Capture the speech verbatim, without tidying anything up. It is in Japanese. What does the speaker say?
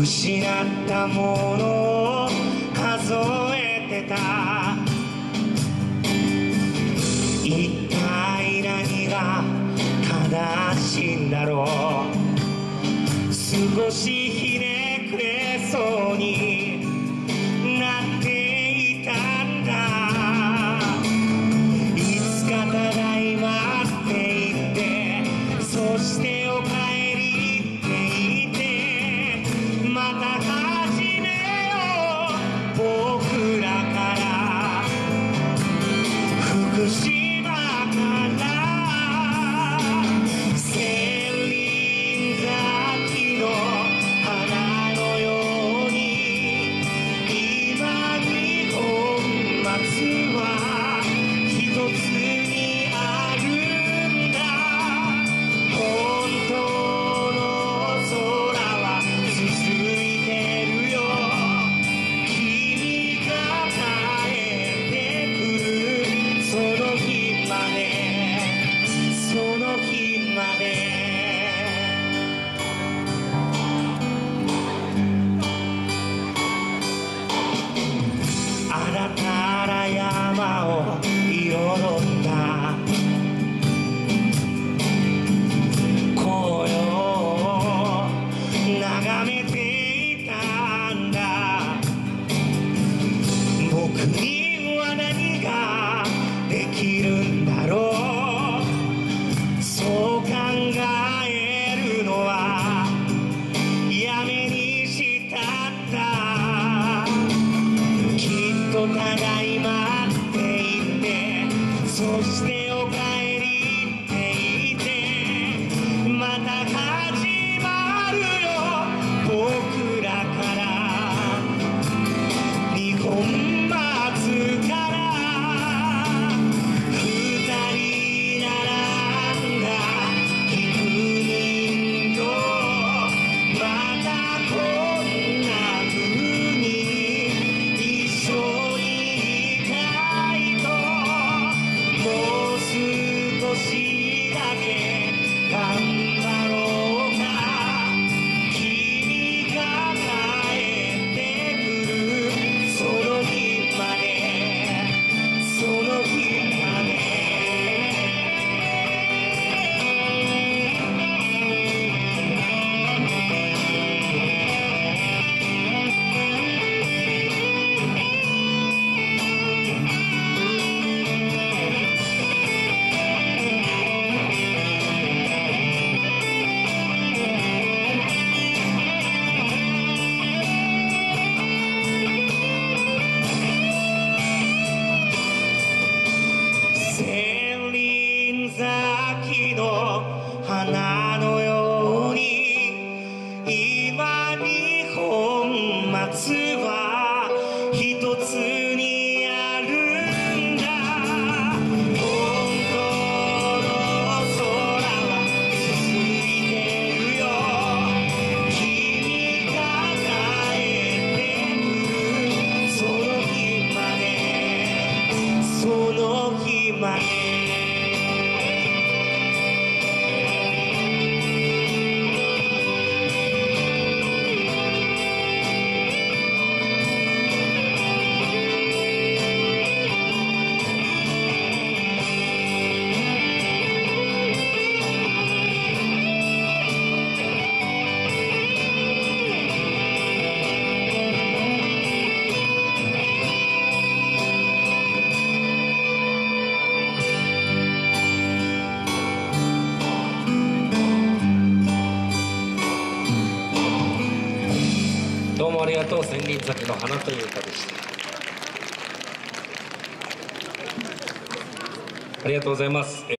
失ったものを数えてた。一体何が正しいんだろう。少しひねくれそうになっていたんだ。いつかただいまって言って、そしておかえりって言って、また始めよう僕らから。福島から千輪咲の花のように、今日本松は一つにあるんだ。本当の空は続いてるよ。君が帰ってくるその日まで、その日まで。あなたら山を彩った紅葉を眺めていたんだ。僕には何ができるんだろう。そう考えるのはやめにしたんだ。きっとただいまって言って、そしておかえりって言って、また始まるよ僕らから。二本松から二人並んだ幾人と、またこんな風に一緒にいたいと。もう少しだけ頑張ろうか。君が帰ってくるその日まで、その日まで。千輪咲の花のように、今日本松は一つにあるんだ。本当の空は続いてるよ。君が帰ってくるその日まで、その日まで。 どうもありがとう。千輪咲の花という歌でした。ありがとうございます。